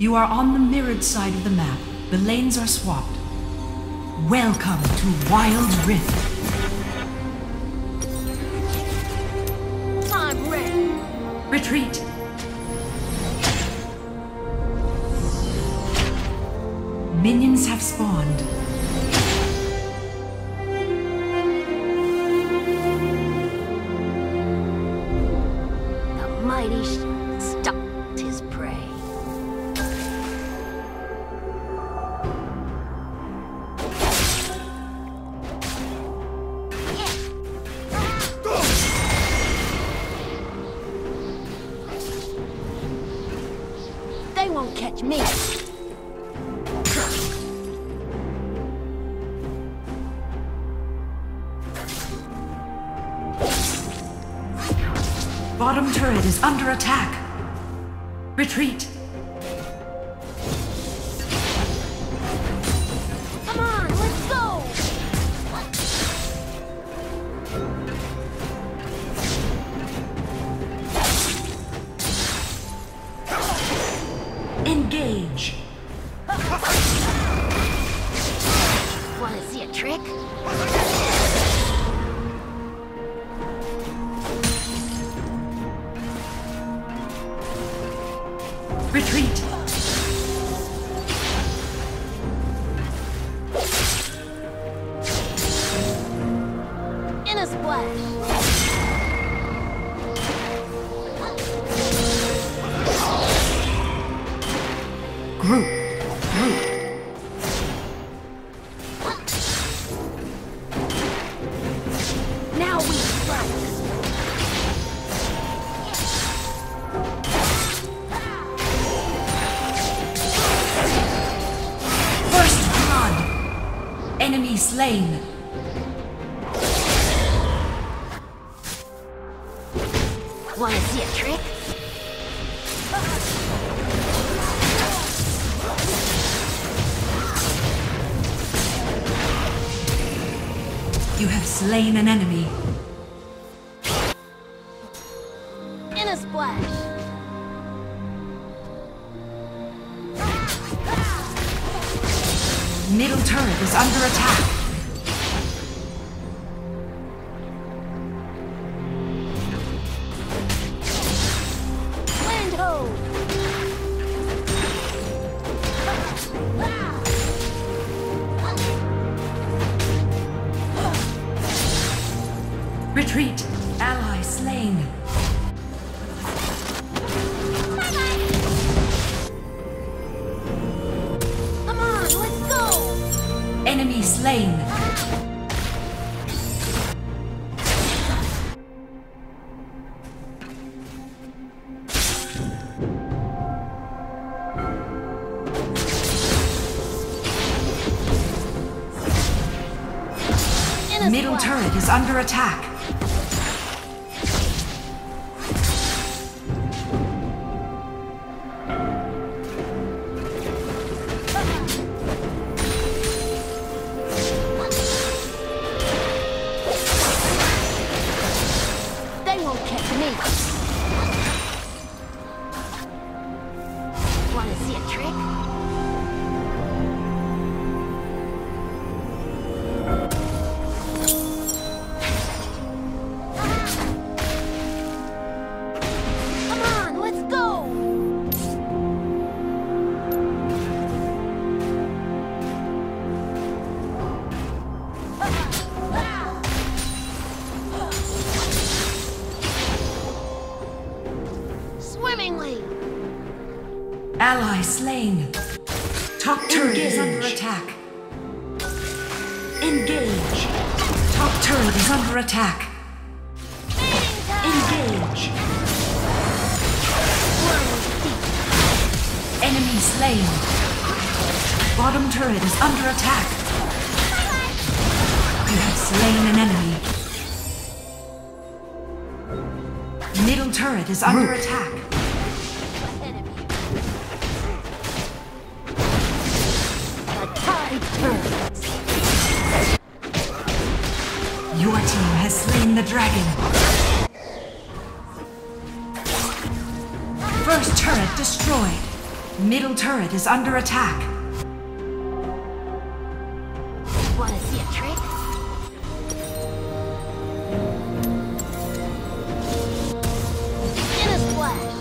You are on the mirrored side of the map. The lanes are swapped. Welcome to Wild Rift. I'm ready. Retreat. Minions have spawned. The mighty stalked his prey. They won't catch me. Bottom turret is under attack. Retreat. Come on, let's go! Engage. Wanna see a trick? Retreat. In a splash. Group. Now we strike. First blood. Enemy slain. Wanna see a trick? You have slain an enemy. In a splash. Middle turret is under attack. Land ho! Retreat. Ally slain. Come on, let's go! Enemy slain. In a Middle splash. turret is under attack. They won't catch me. Wanna see a trick? Come on, let's go! Swimmingly! Ally slain. Top turret is under attack. Engage. Top turret is under attack. Engage. Enemy slain. Bottom turret is under attack. You have slain an enemy. Middle turret is under attack. The tide turns. Your team has slain the dragon. First turret destroyed. Middle turret is under attack. Wanna see a trick? In a splash!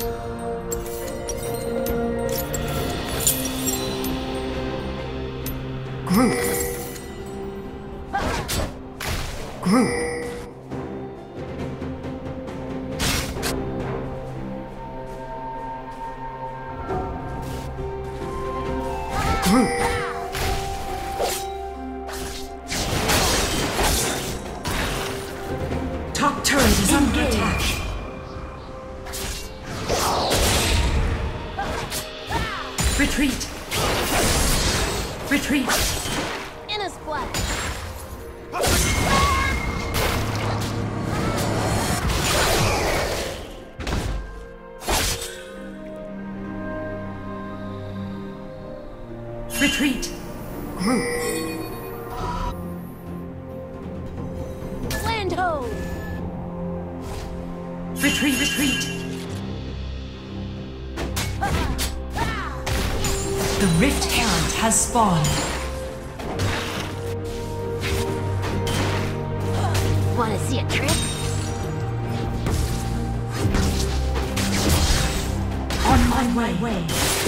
Group. Group. Group. Top turret is under attack. Retreat. Retreat. In a splash! Retreat. Group. Land ho! Retreat, retreat. The Rift Herald has spawned. Wanna see a trick? On my way.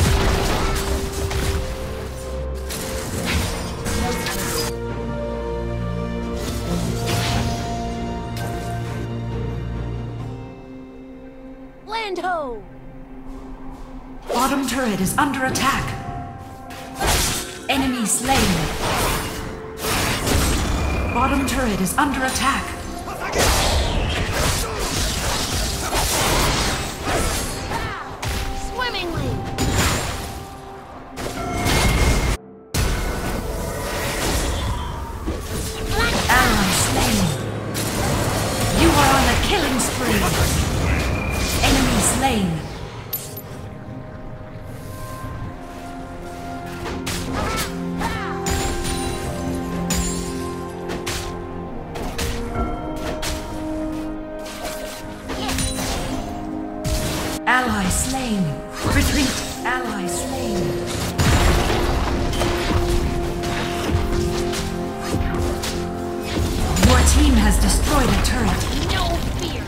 Land ho! Bottom turret is under attack. Enemy slain. Bottom turret is under attack. Swimmingly! Ally slain. You are on a killing spree. Enemy slain. Ally slain. Retreat. Ally slain. Your team has destroyed a turret. No fear!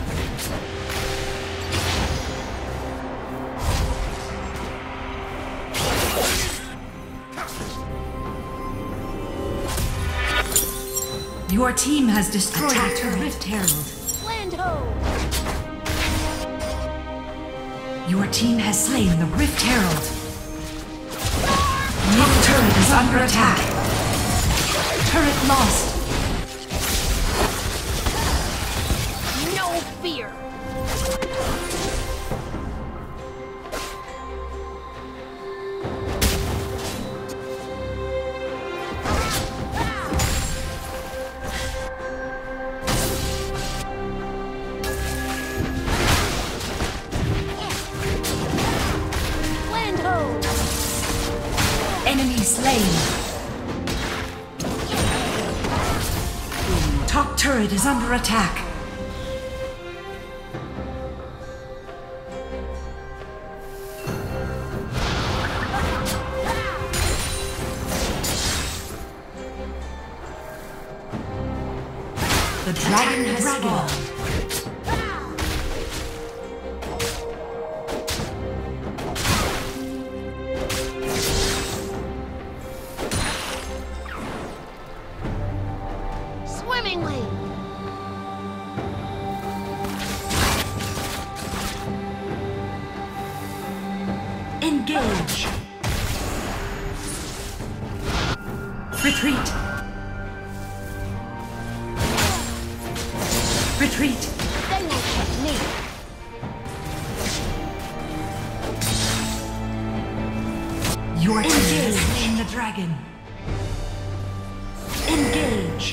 Your team has destroyed a turret. Rift Herald. Land ho! Your team has slain the Rift Herald. Middle turret is under attack. Turret lost. No fear! Land ho! Enemy slain. Top turret is under attack. The dragon has spawned. Swimmingly! Engage. Retreat. Retreat. They won't catch me! Your team has slain the dragon. Engage.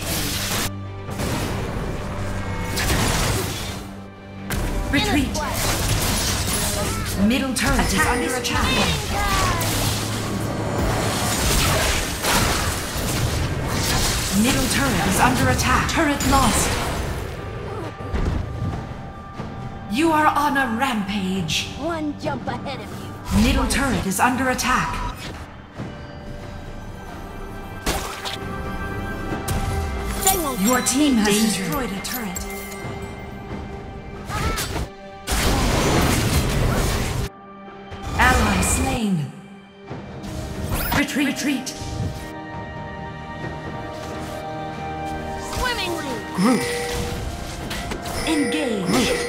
Retreat. Middle turret is under attack. Middle turret is under attack. Turret lost. You are on a rampage. One jump ahead of you. Middle turret is under attack. They won't Your catch team me. has Danger. destroyed a turret. Ally slain. Retreat, retreat. Swimmingly. Group. Engage.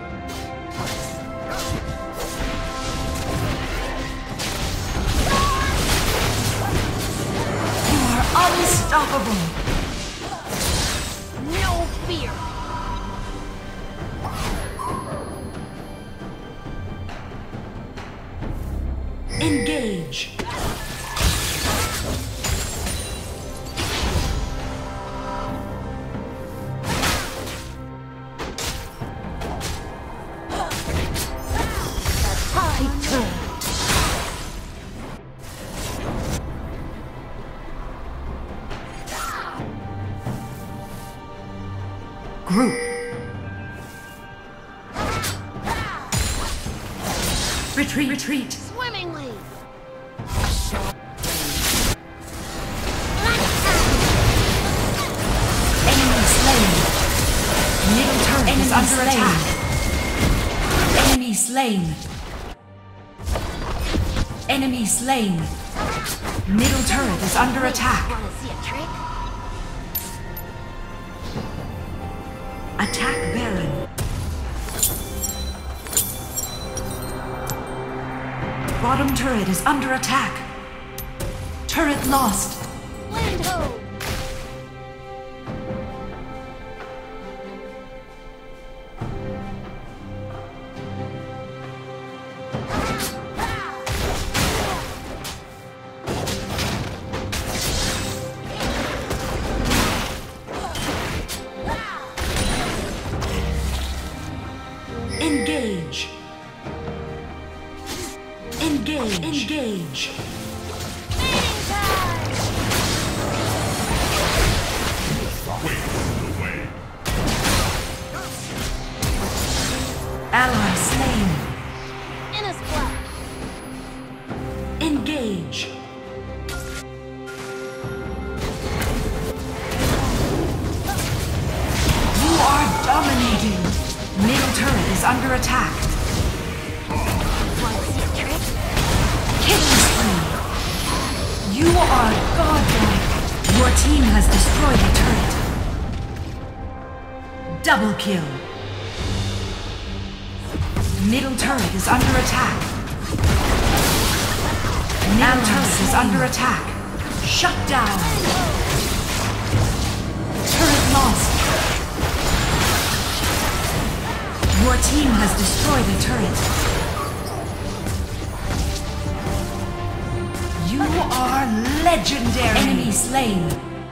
You are unstoppable. No fear. Engage. High turn. Group. Retreat, retreat. Swimmingly. Enemy slain. Middle turret is under attack. Enemy slain. Enemy slain. Middle turret is under attack. Wanna see a trick? Attack Baron. Bottom turret is under attack. Turret lost. Land ho. Engage. Engage. Engage. Mating time. Ally slain. In a splash. Engage. You are dominating. Middle turret is under attack. Wanna see a trick? Killing spree. You are godlike. Your team has destroyed a turret. Double kill. Middle turret is under attack. Middle turret is under attack. Shut down. Turret lost. Your team has destroyed a turret. You are legendary. Enemy slain.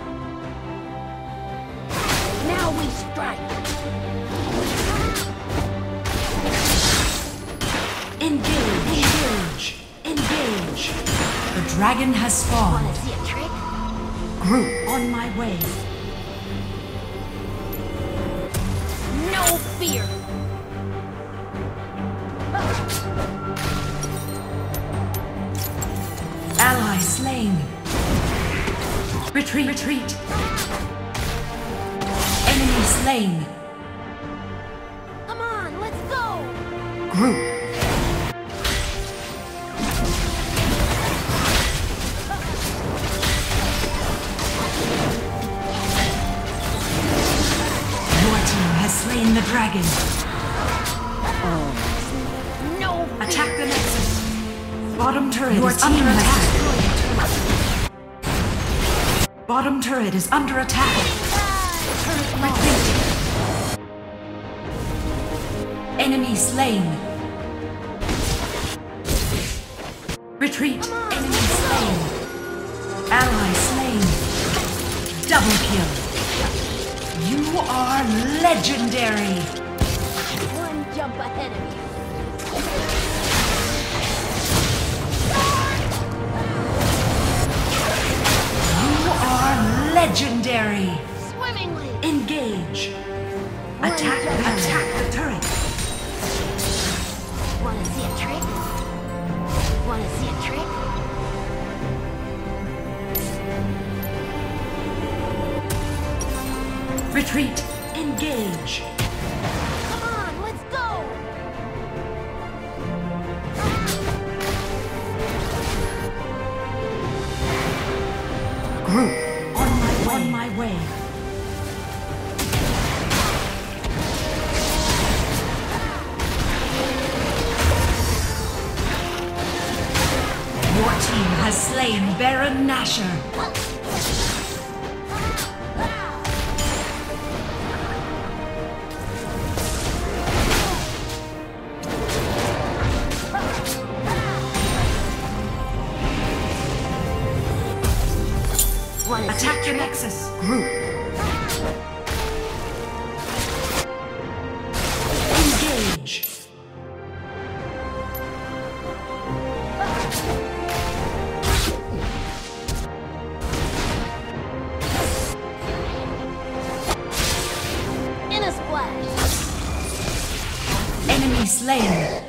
Now we strike. Engage. Engage. Engage. The dragon has spawned. Wanna see a trick? Group on my way. No fear. Ally slain. Retreat, retreat. Enemy slain. Come on, let's go. Group. Your team has slain the dragon. No fear. Attack the Nexus. Bottom turret is under attack. Bottom turret is under attack. Turret retreat. Enemy slain. Retreat. Enemy slain. Ally slain. Double kill. You are legendary. One jump ahead of you. You are legendary. Swimmingly. Engage. Attack the turret. Wanna see a trick? Retreat. Engage. Come on, let's go! Group. On my way. Your team has slain Baron Nashor. Attack your Nexus. Group. Engage. In a splash! Enemy slain.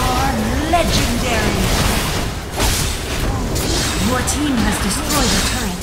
Legendary! Your team has destroyed a turret.